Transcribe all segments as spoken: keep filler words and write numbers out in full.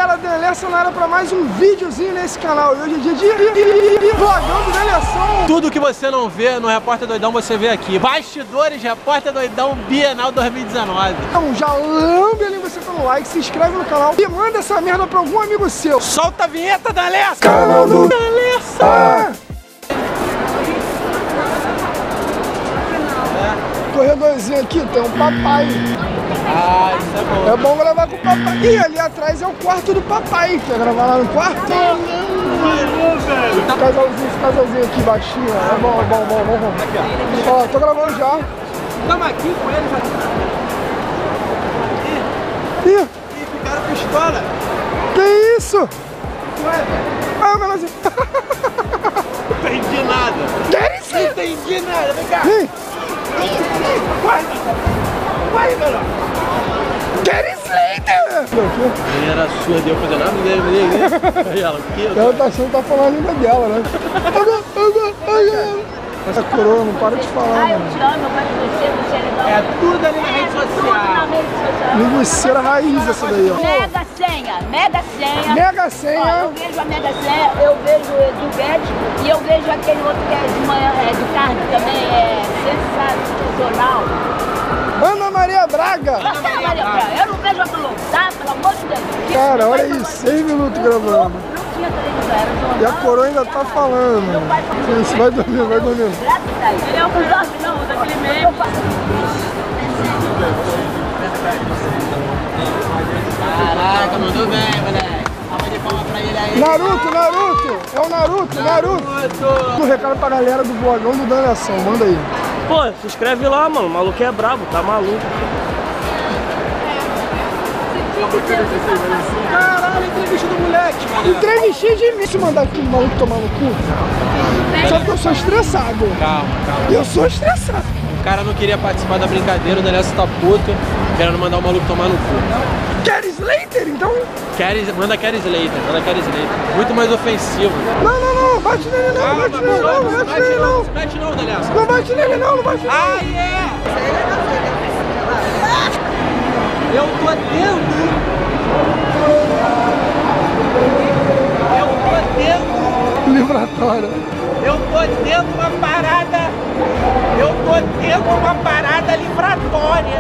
galera, Danlerson na área pra mais um videozinho nesse canal. E hoje é dia de vlogão do Danlerson. Tudo que você não vê no Repórter Doidão, você vê aqui. Bastidores Repórter Doidão Bienal dois mil e dezenove. Então já lambe ali você pelo like, se inscreve no canal e manda essa merda pra algum amigo seu. Solta a vinheta, Danlerson! Canal do Danlerson! Ah. Corredorzinho aqui, tem um papai. Ah, isso é bom. É bom gravar com o papai. E ali atrás é o quarto do papai. Quer gravar lá no quarto? Esse casalzinho, esse casalzinho aqui baixinho, ó. É bom, é bom, bom, bom, bom. Aqui, ó. Ó, tô gravando já. Tamo aqui com ele já. Ih, Ih, ficaram pistola. que isso? Ué, Ah, o casalzinho. não entendi nada. Que isso? Não entendi nada, vem cá. Vem. Vai, vai, garoto. Gary Slater! Ele era surdo, eu fazendo nada dele. Aí ela, o que? Ela tá achando que tá falando a língua dela, né? Essa coroa não para de falar, Ah, eu mano. te amo, eu gosto de você, você é legal. É tudo ali na rede Tudo social. na rede social. Linguiceira raiz essa daí, ó. Mega senha, mega senha. Mega Ó, senha. eu vejo a mega senha, eu vejo o Edu Guedes e eu vejo aquele outro que é de manhã, é de tarde também, é sensacional. Ana Maria Braga. Ana Maria Braga. Eu não vejo aquilo, tá? Pelo amor de Deus. Cara, olha isso, seis minutos gravando. Não tinha televisão, era jornal. E a coroa ainda tá falando. Meu pai falou, Isso, vai dormindo, vai dormindo. graças a Deus. Ele é o que dorme, não, daquele meio. Caraca, mandou bem, moleque. Tava de palma pra ele aí. Naruto, Naruto! É o Naruto, Naruto! Um recado pra galera do vlogão do Danlerson, manda aí. Pô, se inscreve lá, mano. O maluco é brabo, tá maluco. Caralho, entrevista do moleque, mano. Entrevistei de mim. Se mandar aqui o maluco tomar no cu. Só que eu sou estressado. Calma, calma. Eu sou estressado. O cara não queria participar da brincadeira, o Danlerson tá puto, querendo mandar o maluco tomar no cu. Gary Slater, então? Keres, manda Keres Slater, manda Keres Slater. Muito mais ofensivo. Não, não, não, bate nele não, Calma, bate nele não, não bate nele não. Se mete não, Danlerson. Não bate nele não, não bate nele não. Ah, é! Eu tô dentro! Eu tô dentro! Livratório. Eu tô dentro de uma parada! Eu tô dentro de uma parada livratória!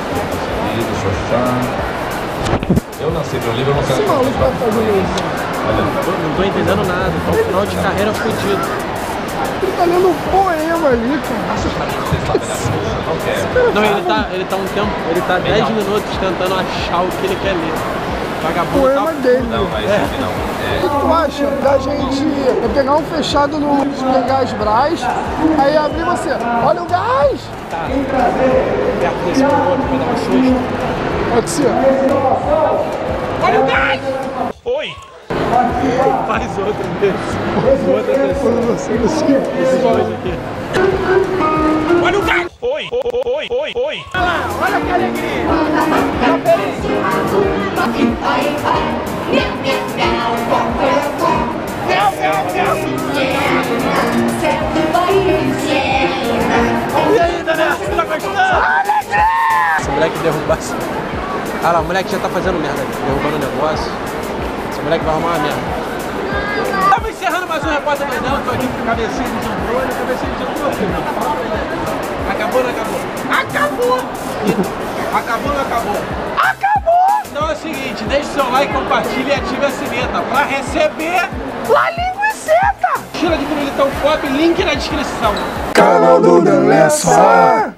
Eu nasci no livro, eu não quero Esse maluco tá fazendo isso. Não tô entendendo nada, tá um final de carreira fudido. Ele tá lendo um poema ali, cara. Não, ele tá, ele tá um tempo, ele tá dez minutos tentando achar o que ele quer ler. Vagabundo Poema tá... dele. Não, mas É. não. O que tu acha da gente eu pegar um fechado no gás Brás, aí abrir você, olha o gás! Tá. Perto desse outro pra dar um susto. Pode ser. Olha o gás! Oi! Faz outro desse. Outra pessoa. Quando você não se Esses dois aqui. Olha o gás! Oi! Oi! Oi! Oi! Olha lá! Olha que alegria! E aí, Danlerson, tá gostando? Esse moleque derrubasse. Ah lá, o moleque já tá fazendo merda ali, derrubando o negócio. Esse moleque vai arrumar uma merda. Estamos encerrando mais um Repórter Doidão. Tô aqui com cabecinha de jambrolho, cabecinha de jambrolho. Acabou ou não acabou? Acabou! Acabou ou não acabou? Acabou! Então é o seguinte, deixe seu like, compartilhe e ative a sineta pra receber La Linguiceta! Tira de Pirulitão Pop, link na descrição. Canal do Danlerson!